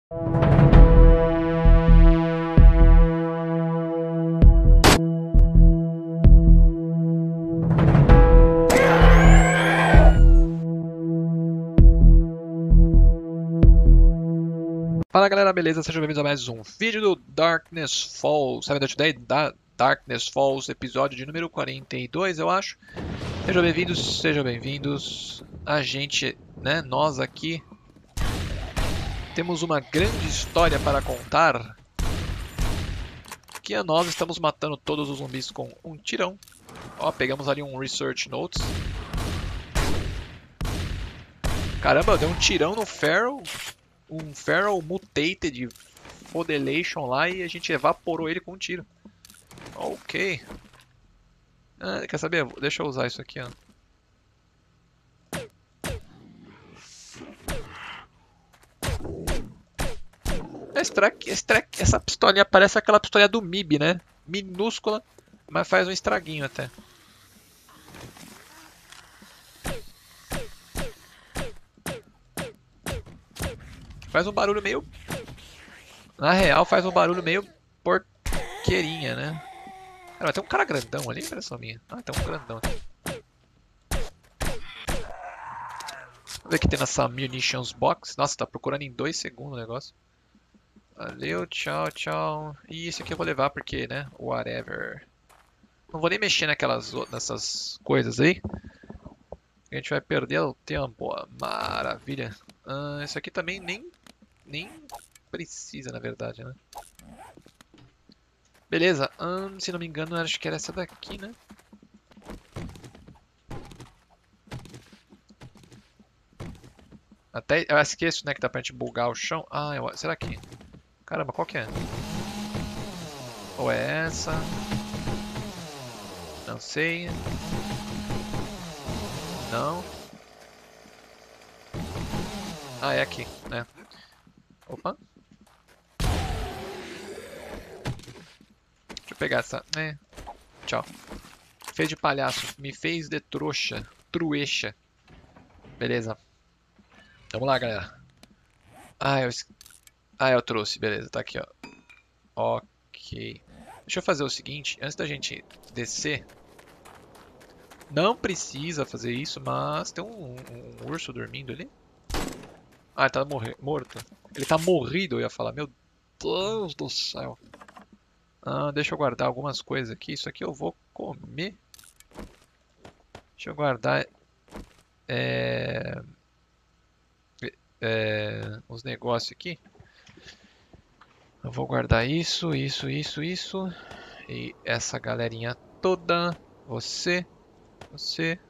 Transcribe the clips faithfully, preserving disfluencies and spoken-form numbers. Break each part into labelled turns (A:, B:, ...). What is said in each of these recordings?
A: Fala galera, beleza? Sejam bem-vindos a mais um vídeo do Darkness Falls, Seven Day Today, da Darkness Falls, episódio de número quarenta e dois, eu acho. Sejam bem-vindos, sejam bem-vindos. A gente, né, nós aqui, temos uma grande história para contar. Que nós estamos matando todos os zumbis com um tirão. Ó, pegamos ali um Research Notes. Caramba, deu um tirão no Feral. Um Feral Mutated Fodelation lá e a gente evaporou ele com um tiro. Ok. Ah, quer saber? Deixa eu usar isso aqui, ó. Esse track, esse track, essa pistolinha parece aquela pistolinha do M I B, né? Minúscula, mas faz um estraguinho até. Faz um barulho meio... Na real, faz um barulho meio porqueirinha, né? Cara, tem um cara grandão ali, impressão minha. Ah, tem um grandão aqui. Vamos ver o que tem nessa Munitions Box. Nossa, tá procurando em dois segundos o negócio. Valeu, tchau, tchau. E esse aqui eu vou levar porque, né? Whatever. Não vou nem mexer naquelas, nessas coisas aí. A gente vai perder o tempo. Maravilha. Ah, esse aqui também nem... Nem precisa, na verdade, né? Beleza, hum, se não me engano, acho que era essa daqui, né? Até, eu esqueço, né, que dá pra gente bugar o chão. Ah, eu, será que... Caramba, qual que é? Ou é essa? Não sei. Não. Ah, é aqui, né? Opa. Deixa eu pegar essa, né? Tchau. Fez de palhaço. Me fez de trouxa. Trueixa. Beleza. Vamos lá, galera. Ah, eu... Ah, eu trouxe. Beleza, tá aqui, ó. Ok. Deixa eu fazer o seguinte. Antes da gente descer... Não precisa fazer isso, mas tem um, um, um urso dormindo ali. Ah, ele tá morre... morto. Ele tá morrido, eu ia falar. Meu Deus do céu. Ah, deixa eu guardar algumas coisas aqui. Isso aqui eu vou comer. Deixa eu guardar... É... É... Os negócios aqui. Eu vou guardar isso, isso, isso, isso. E essa galerinha toda. Você. Você.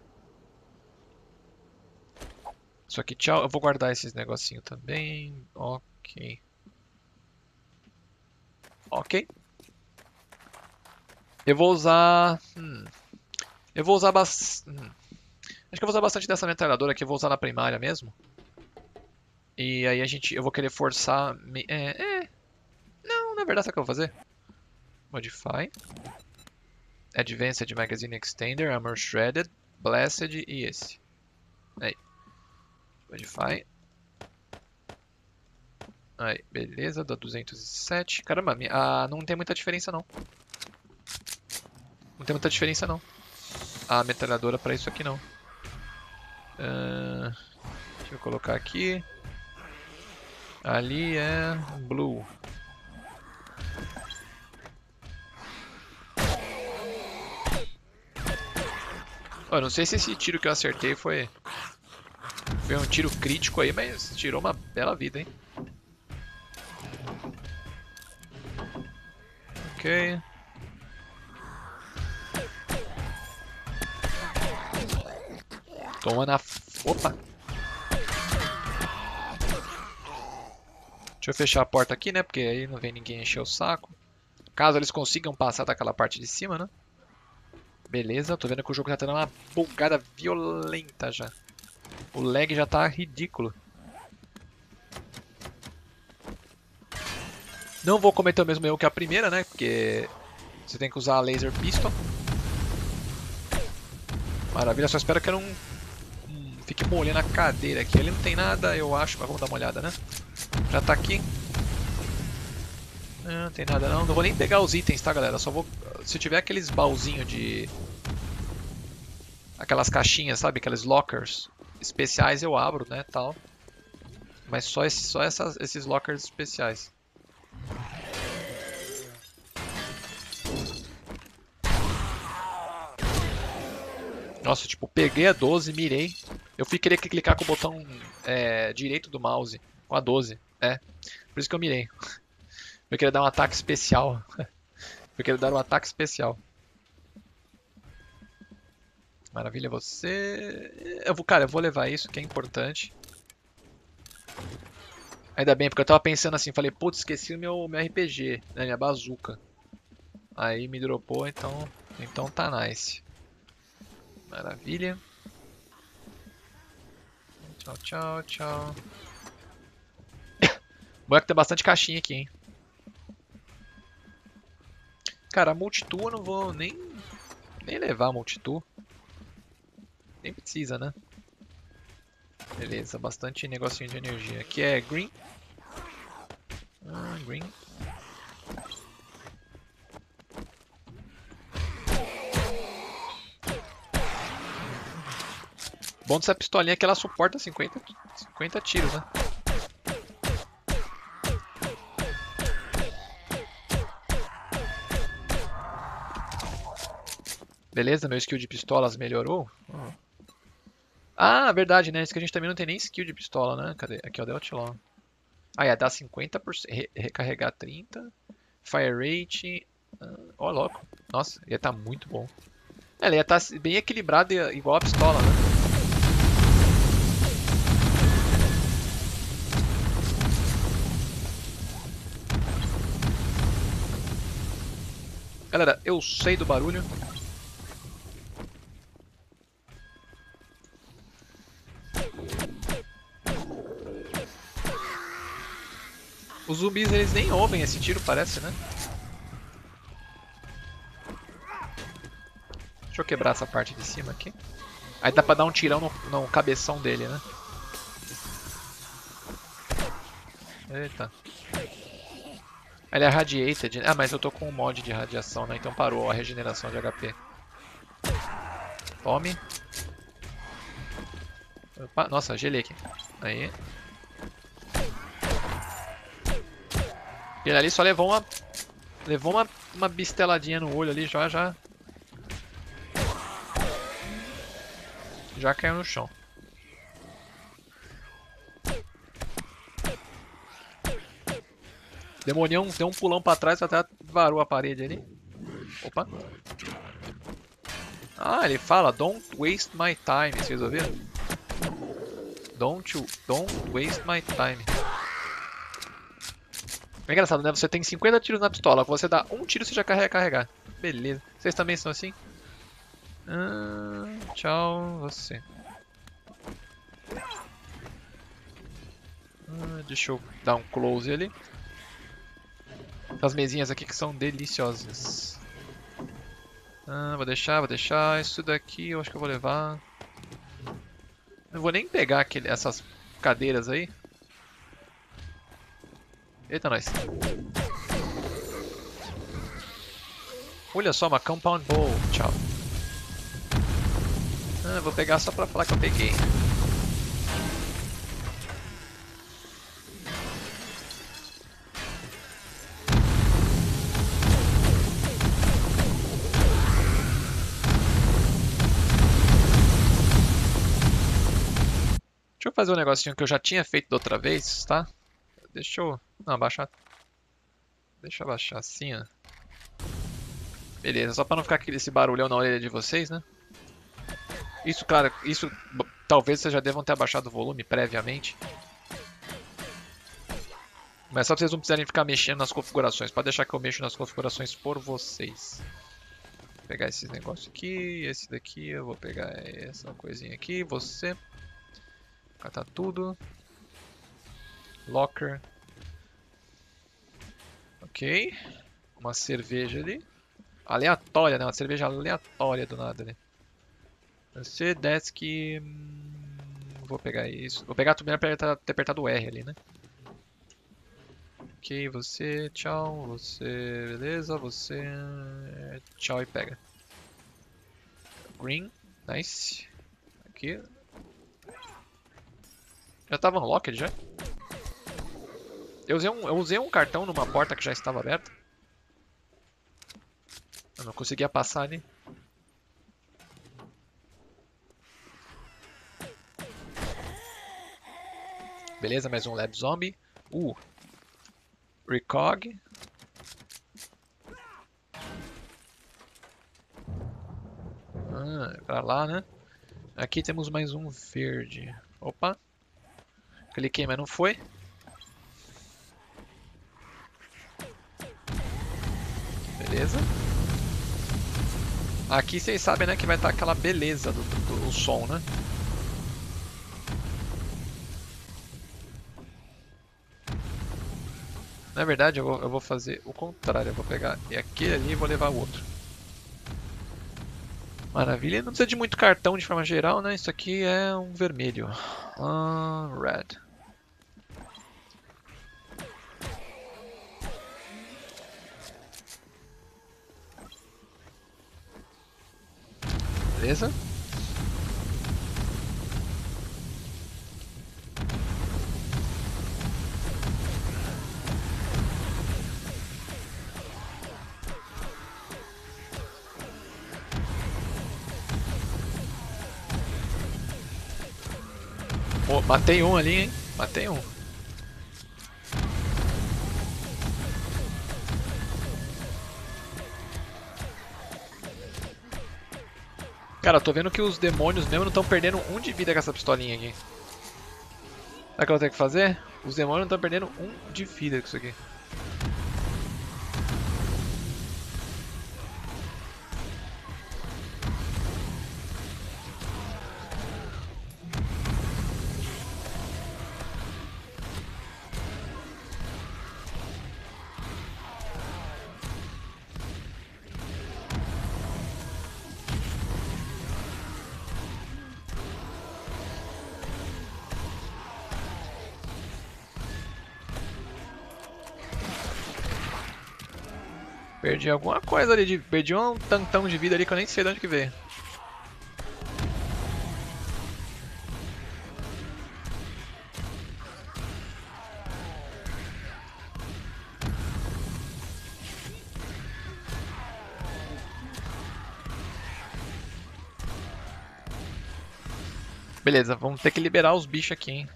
A: Isso aqui, tchau. Eu vou guardar esses negocinhos também. Ok. Ok. Eu vou usar... Hum. Eu vou usar bastante... Hum. Acho que eu vou usar bastante dessa metralhadora aqui. Eu vou usar na primária mesmo. E aí a gente... Eu vou querer forçar... É... é. Não, na verdade, sabe o que eu vou fazer? Modify. Advanced Magazine Extender. Armor Shredded. Blessed e esse. Aí. Modify. Aí, beleza, dá duzentos e sete. Caramba, ah, não tem muita diferença não. Não tem muita diferença não. A metralhadora para isso aqui não. Uh, deixa eu colocar aqui. Ali é blue. Eu não sei se esse tiro que eu acertei foi... Foi um tiro crítico aí, mas tirou uma bela vida, hein? Ok. Toma na... Opa! Deixa eu fechar a porta aqui, né? Porque aí não vem ninguém encher o saco. Caso eles consigam passar daquela parte de cima, né? Beleza, tô vendo que o jogo já tá dando uma bugada violenta já. O lag já tá ridículo. Não vou cometer o mesmo erro que a primeira, né? Porque você tem que usar a Laser Pistol. Maravilha, só espero que eu não hum, fique molhando a cadeira aqui. Ele não tem nada, eu acho, mas vamos dar uma olhada, né? Já tá aqui. Não, não tem nada não. Não vou nem pegar os itens, tá, galera? Só vou... Se tiver aqueles baúzinhos de... Aquelas caixinhas, sabe? Aqueles lockers especiais eu abro, né, tal. Mas só, esse, só essas, esses lockers especiais. Nossa, tipo, peguei a doze, mirei. Eu fui querer clicar com o botão é, direito do mouse. Com a doze, é. Por isso que eu mirei. Eu queria dar um ataque especial. Eu queria dar um ataque especial. Maravilha, você... Eu vou, cara, eu vou levar isso, que é importante. Ainda bem, porque eu tava pensando assim, falei, putz, esqueci o meu, meu R P G, né, minha bazuca. Aí me dropou, então, então tá nice. Maravilha. Tchau, tchau, tchau. Bom é que tem bastante caixinha aqui, hein. Cara, a multitool eu não vou nem, nem levar a multitool. Nem precisa, né? Beleza, bastante negocinho de energia. Aqui é green. Ah, green. Bom dessa pistolinha é que ela suporta cinquenta, cinquenta tiros, né? Beleza, meu skill de pistolas melhorou. Ah, verdade, né? Isso que a gente também não tem nem skill de pistola, né? Cadê? Aqui, ó, The Outlaw. Ah, ia dar cinquenta por cento, re recarregar trinta, fire rate, ó, oh, louco, nossa, ia estar tá muito bom. Ela ia estar tá bem equilibrada, igual a pistola, né? Galera, eu sei do barulho. Os zumbis, eles nem ouvem esse tiro, parece, né? Deixa eu quebrar essa parte de cima aqui. Aí dá pra dar um tirão no, no cabeção dele, né? Eita. Ele é radiated. Ah, mas eu tô com um mod de radiação, né? Então parou a regeneração de H P. Tome. Opa, nossa, gelei aqui. Aí. Ele ali só levou uma... Levou uma, uma bisteladinha no olho ali, já, já... Já caiu no chão. Demonião deu um pulão pra trás, até varou a parede ali. Opa. Ah, ele fala, don't waste my time, vocês ouviram? Don't, you, don't waste my time. É engraçado, né? Você tem cinquenta tiros na pistola, você dá um tiro e você já carrega carregar. Beleza. Vocês também são assim? Ah, tchau, você. Ah, deixa eu dar um close ali. Essas mesinhas aqui que são deliciosas. Ah, vou deixar, vou deixar. Isso daqui eu acho que eu vou levar. Não vou nem pegar aquele, essas cadeiras aí. Eita, nós. Olha só, uma compound bow. Tchau. Ah, vou pegar só pra falar que eu peguei. Deixa eu fazer um negocinho que eu já tinha feito da outra vez, tá? Deixa eu... Não, abaixar... Deixa eu abaixar assim, ó. Beleza, só pra não ficar aquele, esse barulhão na orelha de vocês, né? Isso, claro, isso... Talvez vocês já devam ter abaixado o volume previamente. Mas só pra vocês não precisarem ficar mexendo nas configurações. Pode deixar que eu mexo nas configurações por vocês. Vou pegar esses negócios aqui, esse daqui, eu vou pegar essa coisinha aqui, você... Catar tudo. Locker. Ok. Uma cerveja ali. Aleatória, né? Uma cerveja aleatória do nada ali. Você, desk... Hum, vou pegar isso. Vou pegar primeiro pra ter apertado o R ali, né? Ok, você, tchau, você, beleza, você, tchau e pega. Green, nice. Aqui. Já tava unlocked já? Eu usei, um, eu usei um cartão numa porta que já estava aberta. Eu não conseguia passar ali. Beleza, mais um Lab Zombie. Uh, Recog. Ah, é pra lá, né? Aqui temos mais um verde. Opa. Cliquei, mas não foi. Beleza. Aqui vocês sabem, né, que vai estar aquela beleza do, do, do som, né? Na verdade, eu vou, eu vou fazer o contrário. Eu vou pegar aquele ali e vou levar o outro. Maravilha. Não precisa de muito cartão de forma geral, né? Isso aqui é um vermelho. Ah, red. Beleza? Oh, matei um ali, hein? Matei um. Cara, eu tô vendo que os demônios mesmo não estão perdendo um de vida com essa pistolinha aqui. Sabe o que eu tenho que fazer? Os demônios não estão perdendo um de vida com isso aqui. Perdi alguma coisa ali, de... perdi um tantão de vida ali que eu nem sei de onde que veio. Beleza, vamos ter que liberar os bichos aqui, hein.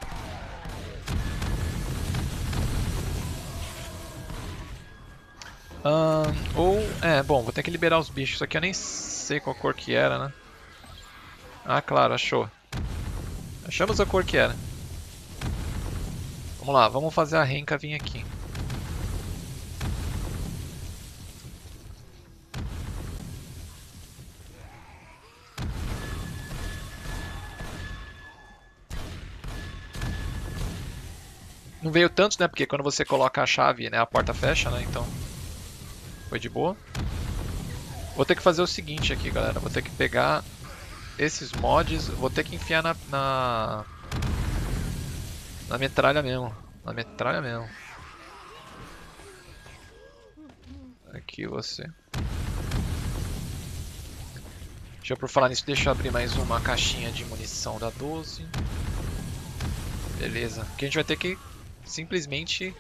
A: Ahn, ou, é, bom, vou ter que liberar os bichos. Isso aqui eu nem sei qual cor que era, né? Ah, claro, achou. Achamos a cor que era. Vamos lá, vamos fazer a Renka vir aqui. Não veio tantos, né? Porque quando você coloca a chave, né, a porta fecha, né? Então, foi de boa. Vou ter que fazer o seguinte aqui, galera. Vou ter que pegar esses mods, vou ter que enfiar na, na, na metralha mesmo. Na metralha mesmo. Aqui você. Deixa eu, por falar nisso, deixa eu abrir mais uma caixinha de munição da doze. Beleza. Aqui a gente vai ter que simplesmente...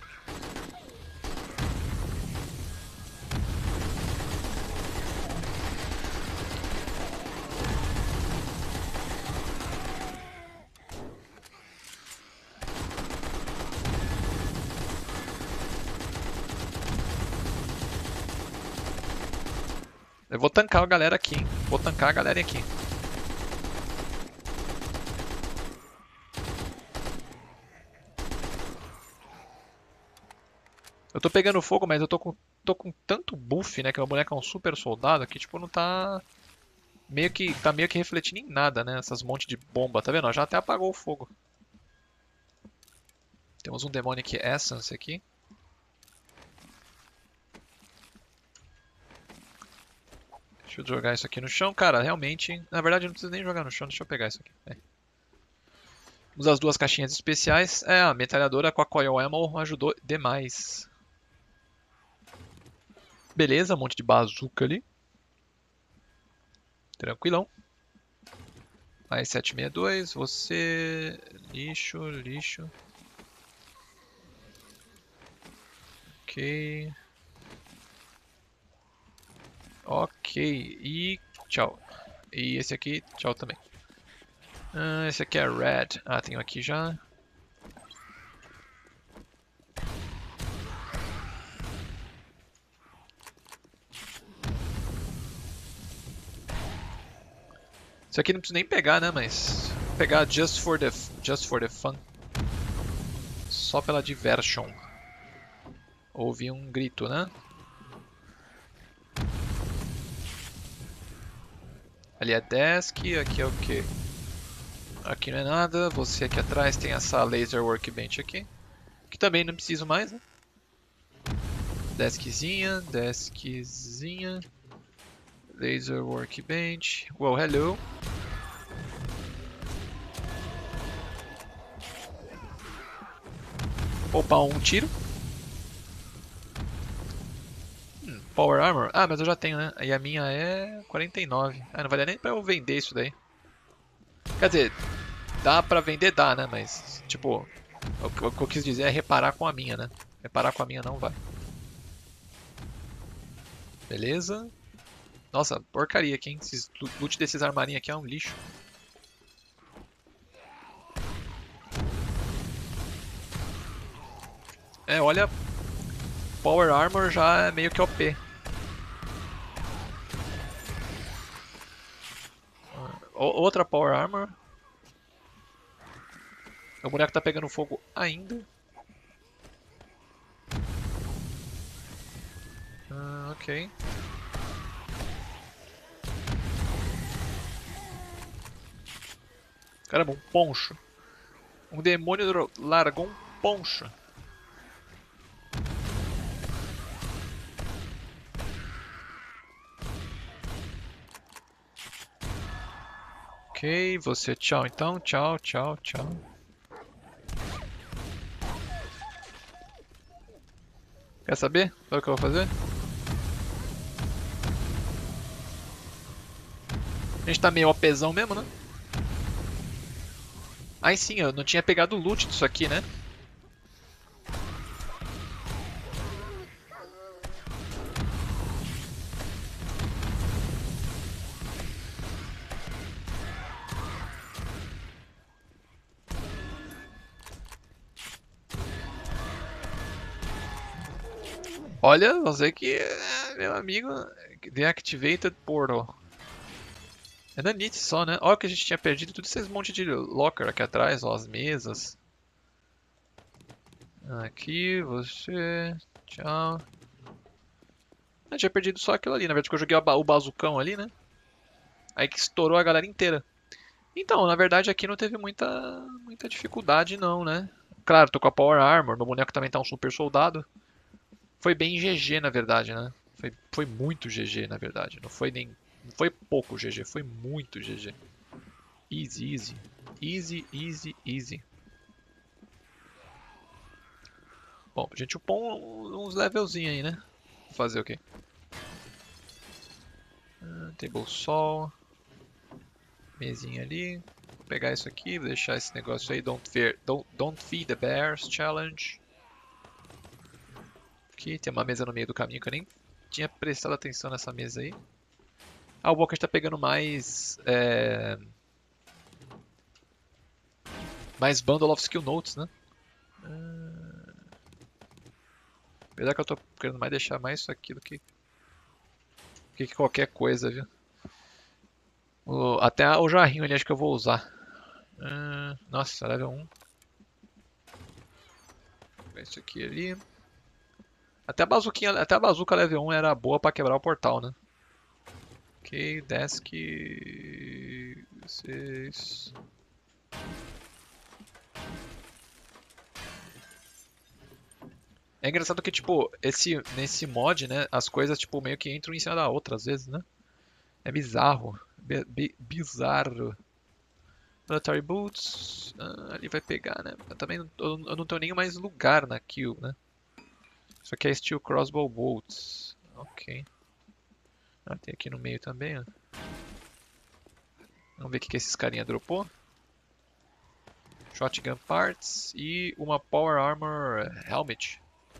A: Eu vou tancar a galera aqui, hein? Vou tancar a galera aqui. Eu tô pegando fogo, mas eu tô com, tô com tanto buff, né? Que meu boneco é um super soldado que, tipo, não tá... Meio que, tá meio que refletindo em nada, né? Essas montes de bomba, tá vendo? Já até apagou o fogo. Temos um Demonic Essence aqui. Deixa eu jogar isso aqui no chão. Cara, realmente... Na verdade, eu não preciso nem jogar no chão. Deixa eu pegar isso aqui. É. Usa as duas caixinhas especiais. É, a metralhadora com a Coil Ammo ajudou demais. Beleza, um monte de bazuca ali. Tranquilão. Mais sete sessenta e dois, você... Lixo, lixo. Ok. Ok, e tchau. E esse aqui, tchau também. Ah, esse aqui é red. Ah, tenho aqui já. Isso aqui não preciso nem pegar, né? Mas vou pegar just for the just for the fun. Só pela diversion. Ouvi um grito, né? Ali é desk, aqui é o quê? Aqui não é nada. Você aqui atrás tem essa laser workbench aqui. Que também não preciso mais, né? Deskzinha, deskzinha. Laser workbench. Well, hello. Opa, um tiro. Hum, Power Armor. Ah, mas eu já tenho, né? E a minha é quarenta e nove. Ah, não vai dar nem pra eu vender isso daí. Quer dizer, dá pra vender, dá, né? Mas, tipo, o que o que eu quis dizer é reparar com a minha, né? Reparar com a minha não vai. Beleza. Nossa, porcaria aqui, hein? Esses loot desses armarinhos aqui é um lixo. É, olha, Power Armor já é meio que O P. O- outra Power Armor. O boneco tá pegando fogo ainda. Ah, ok. Caramba, um poncho. Um demônio largou um poncho. Ok, você tchau então. Tchau, tchau, tchau. Quer saber? Sabe o que eu vou fazer? A gente tá meio OPzão mesmo, né? Aí sim, eu não tinha pegado o loot disso aqui, né? Olha, você que é meu amigo. Deactivated Portal. É da Nit só, né? Olha o que a gente tinha perdido. Tudo esses monte de locker aqui atrás, ó, as mesas. Aqui, você. Tchau. Eu tinha perdido só aquilo ali, na verdade, porque eu joguei o ba- o bazucão ali, né? Aí que estourou a galera inteira. Então, na verdade, aqui não teve muita, muita dificuldade, não, né? Claro, tô com a Power Armor, meu boneco também tá um super soldado. Foi bem G G, na verdade, né? Foi, foi muito G G, na verdade. Não foi nem. Não foi pouco G G, foi muito G G. Easy, easy. Easy, easy, easy. Bom, a gente upou um- uns levelzinhos aí, né? Fazer o quê? Ah, Table Sol. Mesinha ali. Vou pegar isso aqui, vou deixar esse negócio aí. Don't, fear, don't, don't feed the bears challenge. Aqui tem uma mesa no meio do caminho que eu nem tinha prestado atenção nessa mesa aí. Ah, o Walker está pegando mais. É, mais Bundle of Skill Notes, né? Ah, apesar que eu tô querendo mais deixar mais isso aqui do que, que qualquer coisa, viu? O, até o jarrinho ali acho que eu vou usar. Ah, nossa, level um. Vou pegar isso aqui ali. Até a bazuquinha, até a bazuca level um era boa pra quebrar o portal, né? Ok, desk. seis. É engraçado que, tipo, esse, nesse mod, né, as coisas, tipo, meio que entram em cima da outra às vezes, né? É bizarro. Bi- bi- bizarro. Military Boots. Ah, ali vai pegar, né? Eu também não, eu eu não tenho nem mais lugar na kill, né? Isso aqui é Steel Crossbow Bolts. Ok. Ah, tem aqui no meio também, ó. Vamos ver o que que esses carinha dropou. Shotgun Parts e uma Power Armor Helmet.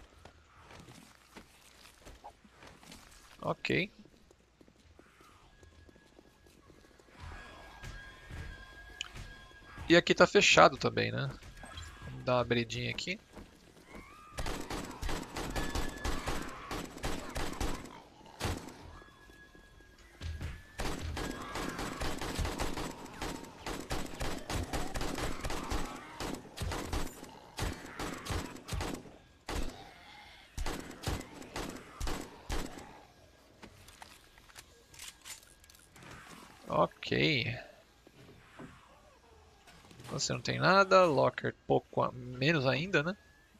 A: Ok. E aqui tá fechado também, né? Vamos dar uma abridinha aqui. Ok. Você não tem nada. Locker pouco a menos ainda, né?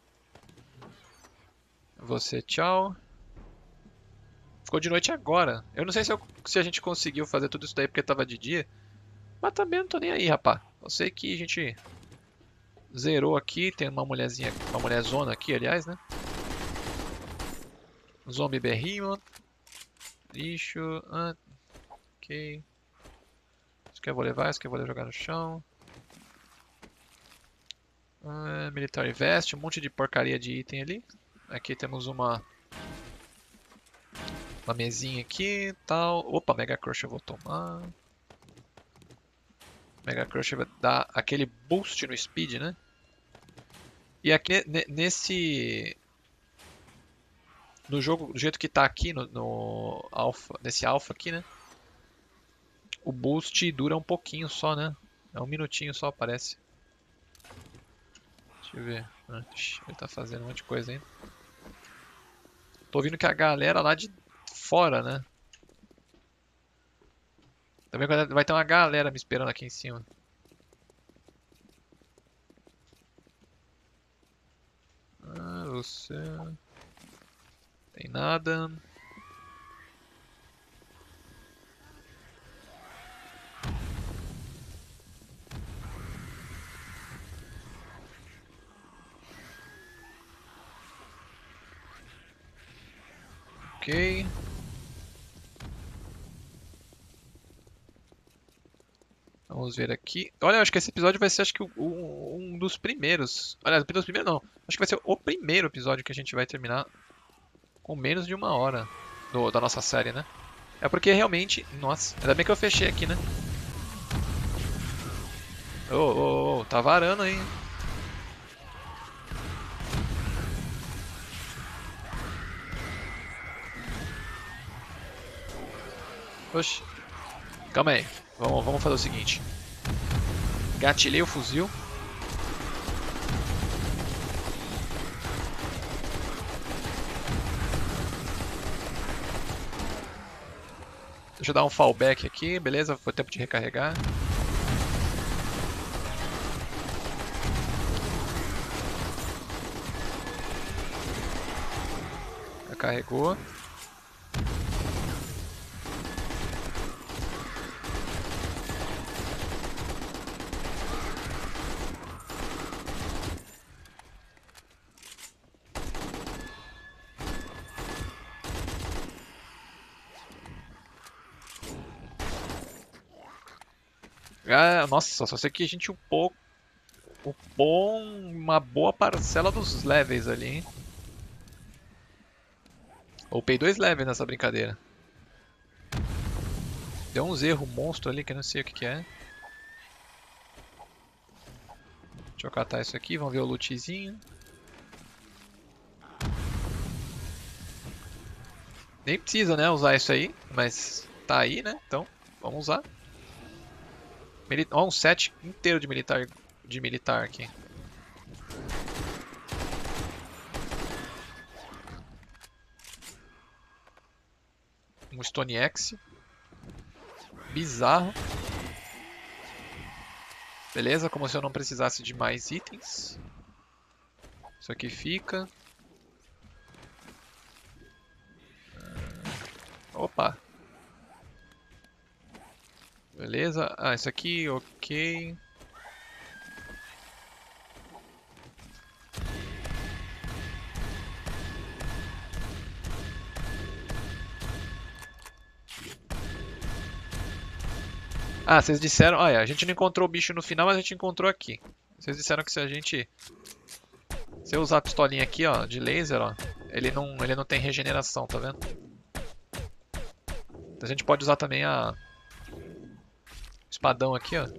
A: Você, tchau. Ficou de noite agora. Eu não sei se, eu- se a gente conseguiu fazer tudo isso daí porque tava de dia. Mas também não tô nem aí, rapá. Eu sei que a gente zerou aqui. Tem uma mulherzinha, uma mulherzona aqui, aliás, né? Zombie Behemoth. Lixo. Ah, ok. Isso que eu vou levar, isso que eu vou jogar no chão. Ah, Military Vest, um monte de porcaria de item ali. Aqui temos uma uma mesinha aqui, tal. Opa, Mega Crush eu vou tomar. Mega Crush vai dar aquele boost no speed, né? E aqui ne- nesse no jogo, do jeito que tá aqui no, no alpha, nesse alpha aqui, né? O boost dura um pouquinho só, né? É um minutinho só, parece. Deixa eu ver. Ah, ixi, ele tá fazendo um monte de coisa ainda. Tô ouvindo que a galera lá de fora, né? Também vai ter uma galera me esperando aqui em cima. Ah, você. Tem nada. Ok. Vamos ver aqui. Olha, eu acho que esse episódio vai ser acho que o- o- um dos primeiros. Aliás, um dos primeiros não. Acho que vai ser o primeiro episódio que a gente vai terminar com menos de uma hora do- da nossa série, né? É porque realmente. Nossa, ainda bem que eu fechei aqui, né? Ô, ô, ô, tá varando aí. Oxi. Calma aí. Vamos, vamos fazer o seguinte. Gatilhei o fuzil. Deixa eu dar um fallback aqui, beleza? Foi tempo de recarregar. Recarregou. Ah, nossa, só sei que a gente upou, upou uma boa parcela dos levels ali, hein? Upei dois levels nessa brincadeira. Deu uns erros monstro ali que eu não sei o que, que é. Deixa eu catar isso aqui, vamos ver o lootzinho. Nem precisa, né, usar isso aí, mas tá aí, né? Então, vamos usar. Mili Ó, um set inteiro de militar, de militar aqui. Um Stone Axe. Bizarro. Beleza, como se eu não precisasse de mais itens. Isso aqui fica. Opa. Beleza. Ah, isso aqui, ok. Ah, vocês disseram... Olha, a gente não encontrou o bicho no final, mas a gente encontrou aqui. Vocês disseram que se a gente... Se eu usar a pistolinha aqui, ó, de laser, ó, ele não, ele não tem regeneração, tá vendo? A gente pode usar também a... o espadão aqui, ó.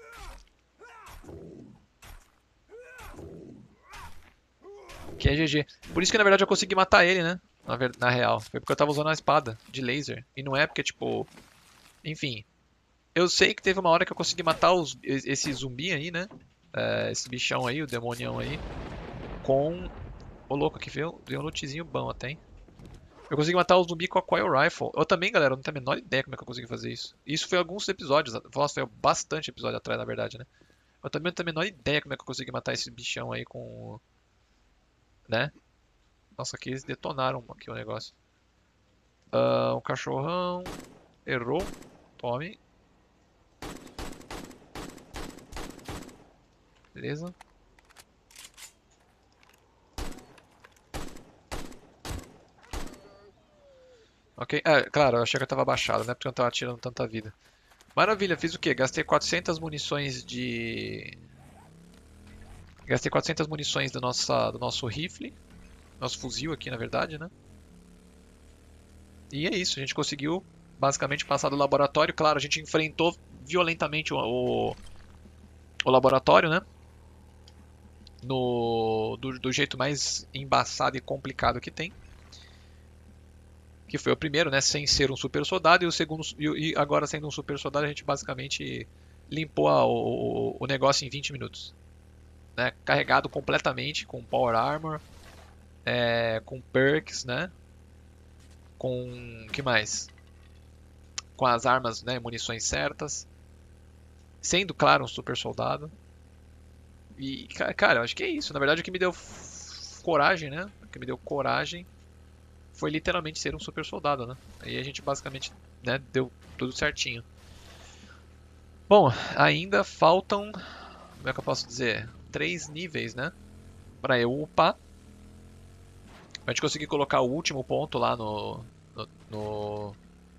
A: Que é G G. Por isso que na verdade eu consegui matar ele, né? Na, ver... na real. Foi porque eu tava usando a espada de laser. E não é porque, tipo... Enfim. Eu sei que teve uma hora que eu consegui matar os... esse zumbi aí, né? É, esse bichão aí, o demonião aí. Com... O louco aqui veio, veio um lootzinho bom até, hein? Eu consegui matar o zumbi com a Coil Rifle. Eu também, galera, eu não tenho a menor ideia como é que eu consegui fazer isso. Isso foi alguns episódios. Nossa, foi bastante episódio atrás, na verdade, né? Eu também não tenho a menor ideia como é que eu consegui matar esse bichão aí com... Né? Nossa, aqui eles detonaram aqui o negócio. Ah, um cachorrão. Errou. Tome. Beleza. Ok. Ah, claro, eu achei que eu tava baixado, né? Porque eu não tava tirando tanta vida. Maravilha, fiz o quê? Gastei quatrocentas munições de... Gastei quatrocentas munições do nosso, do nosso rifle. Nosso fuzil aqui, na verdade, né? E é isso, a gente conseguiu basicamente passar do laboratório. Claro, a gente enfrentou violentamente o, o, o laboratório, né? No, do, do jeito mais embaçado e complicado que tem. Que foi o primeiro, né? Sem ser um super soldado. E o segundo, e agora sendo um super soldado, a gente basicamente limpou a, o, o negócio em vinte minutos. Né? Carregado completamente com Power Armor, é, com perks, né? Com... que mais? Com as armas, né? Munições certas. Sendo, claro, um super soldado. E, cara, eu acho que é isso. Na verdade, o que me deu coragem, né? O que me deu coragem foi literalmente ser um super soldado, né? Aí a gente basicamente, né, deu tudo certinho. Bom, ainda faltam, como é que eu posso dizer? Três níveis, né? Pra eu upar. Pra gente conseguir colocar o último ponto lá no, no, no,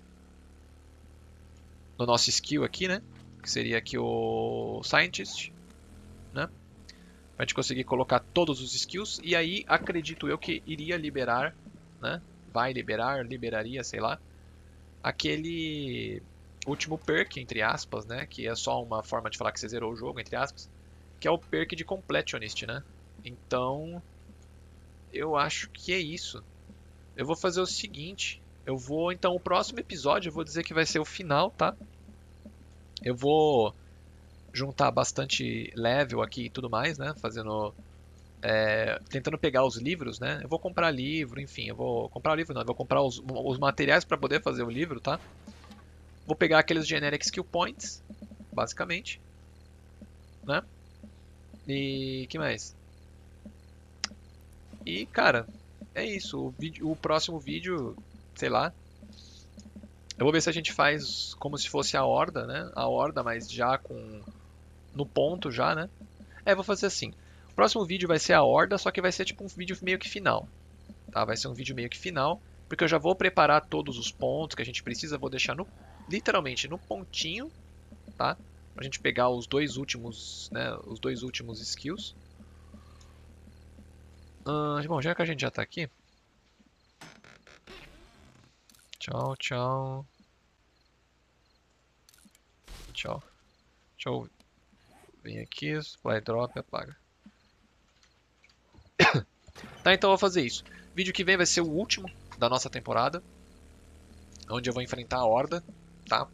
A: no nosso skill aqui, né? Que seria aqui o Scientist, né? Pra gente conseguir colocar todos os skills. E aí, acredito eu que iria liberar, né? Vai liberar, liberaria, sei lá. Aquele último perk, entre aspas, né? Que é só uma forma de falar que você zerou o jogo, entre aspas. Que é o perk de Completionist, né? Então, eu acho que é isso. Eu vou fazer o seguinte. Eu vou, então, o próximo episódio, eu vou dizer que vai ser o final, tá? Eu vou juntar bastante level aqui e tudo mais, né? Fazendo... É, tentando pegar os livros, né? Eu vou comprar livro, enfim, eu vou comprar livro, não, eu vou comprar os, os materiais para poder fazer o livro, tá? Vou pegar aqueles generic skill points, basicamente, né? E que mais? E cara, é isso. O, vídeo, o próximo vídeo, sei lá. Eu vou ver se a gente faz como se fosse a horda, né? A horda, mas já com no ponto já, né? É, vou fazer assim. O próximo vídeo vai ser a horda, só que vai ser tipo um vídeo meio que final. Tá? Vai ser um vídeo meio que final, porque eu já vou preparar todos os pontos que a gente precisa, vou deixar no, literalmente no pontinho, tá? Pra gente pegar os dois últimos, né, os dois últimos skills. Uh, bom, já que a gente já tá aqui. Tchau, tchau. Tchau. Deixa eu vir aqui, supply drop, apaga. Tá, então eu vou fazer isso. O vídeo que vem vai ser o último da nossa temporada, onde eu vou enfrentar a horda, tá?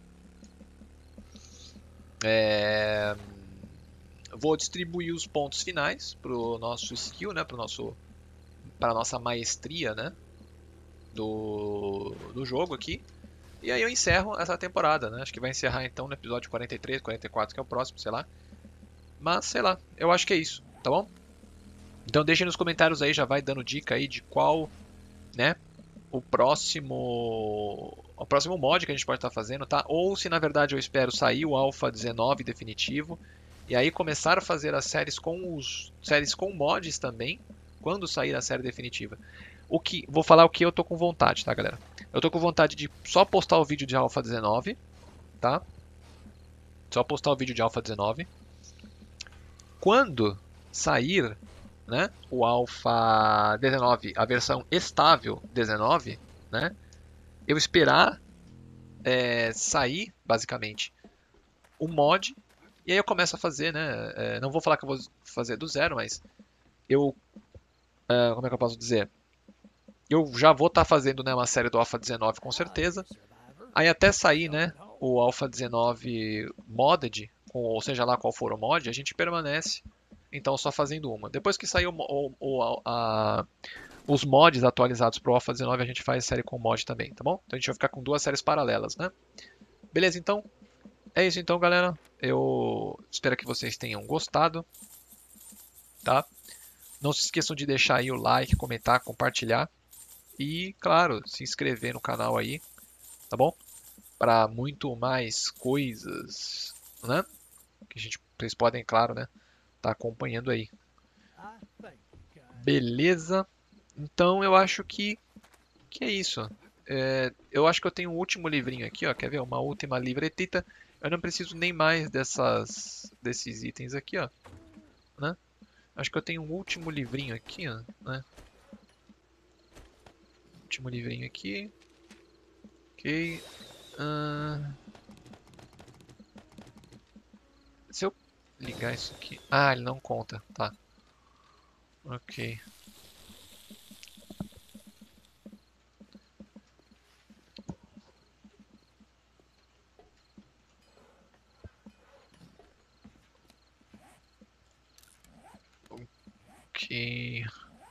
A: É... Vou distribuir os pontos finais pro nosso skill, né? Pro nosso, para nossa maestria, né? Do, do jogo aqui. E aí eu encerro essa temporada, né? Acho que vai encerrar então no episódio quarenta e três, quarenta e quatro, que é o próximo, sei lá. Mas, sei lá, eu acho que é isso, tá bom? Então deixem nos comentários aí, já vai dando dica aí de qual, né? O próximo o próximo mod que a gente pode estar fazendo, tá? Ou se na verdade eu espero sair o Alpha dezenove definitivo e aí começar a fazer as séries com os séries com mods também, quando sair a série definitiva. O que vou falar o que eu tô com vontade, tá, galera? Eu tô com vontade de só postar o vídeo de Alpha dezenove, tá? Só postar o vídeo de Alpha dezenove. Quando sair, né, o Alpha dezenove, a versão estável dezenove, né, eu esperar é, sair, basicamente, o mod, e aí eu começo a fazer, né, é, não vou falar que eu vou fazer do zero, mas eu, é, como é que eu posso dizer? Eu já vou estar fazendo, né, uma série do Alpha dezenove com certeza, aí até sair, né, o Alpha dezenove modded, ou seja lá qual for o mod, a gente permanece então só fazendo uma. Depois que sair o, o, o, a, os mods atualizados para o Alpha dezenove, a gente faz série com mod também, tá bom? Então a gente vai ficar com duas séries paralelas, né? Beleza, então é isso então, galera. Eu espero que vocês tenham gostado, tá? Não se esqueçam de deixar aí o like, comentar, compartilhar e, claro, se inscrever no canal aí, tá bom? Para muito mais coisas, né? Que a gente, vocês podem, claro, né? Tá acompanhando aí. Beleza? Então eu acho que, que é isso. É, eu acho que eu tenho um último livrinho aqui, ó. Quer ver? Uma última livretita. Eu não preciso nem mais dessas, desses itens aqui, ó. Né? Acho que eu tenho um último livrinho aqui, ó. Né? Último livrinho aqui. Ok. Ah, se eu ligar isso aqui. Ah, ele não conta. Tá. Ok. Ok.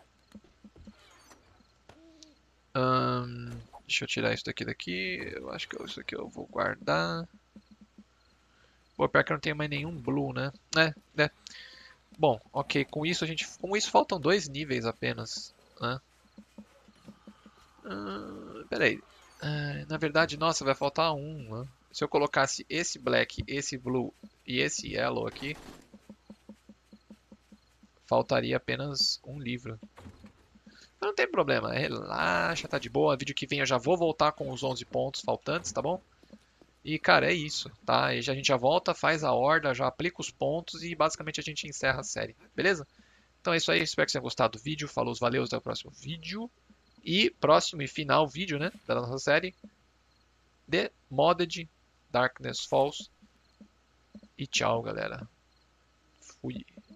A: Ahn, deixa eu tirar isso daqui daqui. Eu acho que isso aqui eu vou guardar. Pô, pior que eu não tenho mais nenhum blue, né? É, né? Bom, ok. Com isso a gente, com isso faltam dois níveis apenas, né? Ah, peraí. Ah, na verdade, nossa, vai faltar um, né? Se eu colocasse esse black, esse blue e esse yellow aqui, faltaria apenas um livro. Mas não tem problema, relaxa, tá de boa. Vídeo que vem eu já vou voltar com os onze pontos faltantes, tá bom? E, cara, é isso, tá? E já, a gente já volta, faz a horda, já aplica os pontos e basicamente a gente encerra a série, beleza? Então é isso aí, espero que vocês tenham gostado do vídeo. Falou, valeu, até o próximo vídeo. E próximo e final vídeo, né, da nossa série, The Modded Darkness Falls. E tchau, galera. Fui.